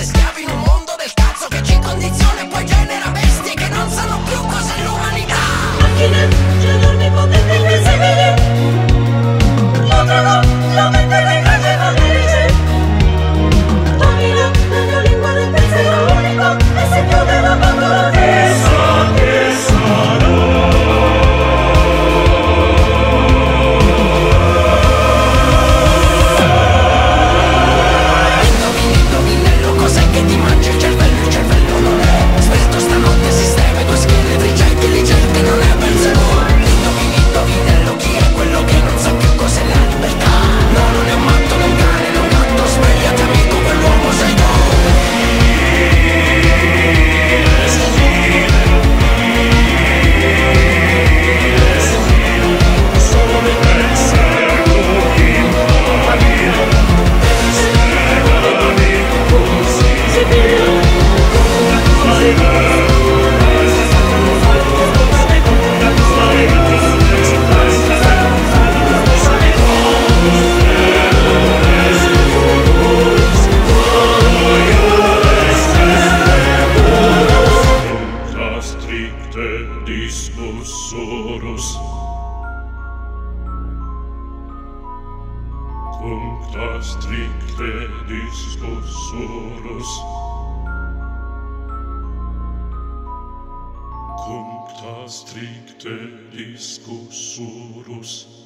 siete schiavi in un mondo del cazzo che ci condiziona e poi genera bestie che non sanno più cos'è l'umanità. Macchine, giorni potenti e invisibili, nutrono la mente dei ragionevoli. Domina la lingua del pensiero unico e si chiude la bambola di essa che sarà. Indovinello, cos'è che ti mangia il cervello non è svelto stanotte, sistema due scheletri, già intelligente non è Belzebù. Indovinello, chi è quello che non sa più cos'è la libertà? No, non è un matto, né un cane, né un gatto, svegliati amico, quell'uomo sei tu. Cuncta stricte discussurus. Cuncta stricte discussurus.